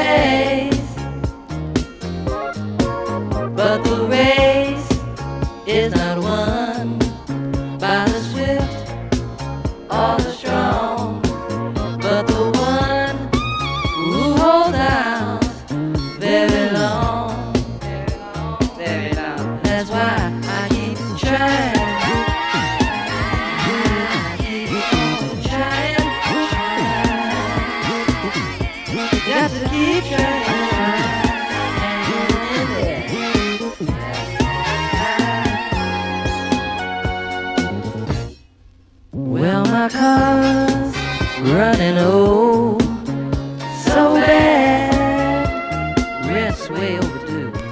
race, but the race is not won by the swift or the strong, but the one who holds out very long, very long. That's why I keep trying. I keep on trying. Got to keep trying. Well, my car's running old, so bad, rest way overdue.